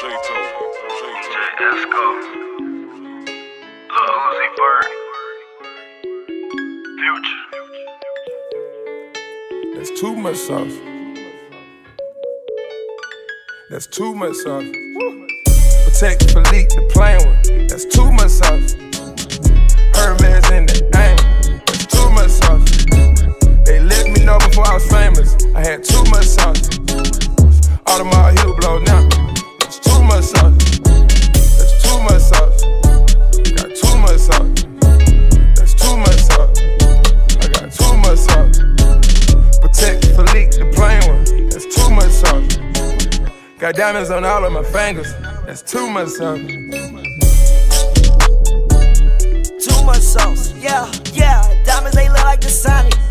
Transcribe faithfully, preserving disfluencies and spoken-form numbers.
Esco, Lil Uzi Vert, Future. That's too much sauce. That's too much sauce. Protect Philippe, the plain one. That's too much sauce. Hermes in the aim. That's too much sauce. They let me know before I was famous. I had too much sauce. Audemars heel blow now. That's too much sauce. That's too much sauce. Got too much sauce. That's too much sauce. I got too much sauce. Protect Philippe, the plain one. That's too much sauce. Got diamonds on all of my fingers. That's too much sauce. Too much sauce, yeah, yeah. Diamonds, they look like the Sonic.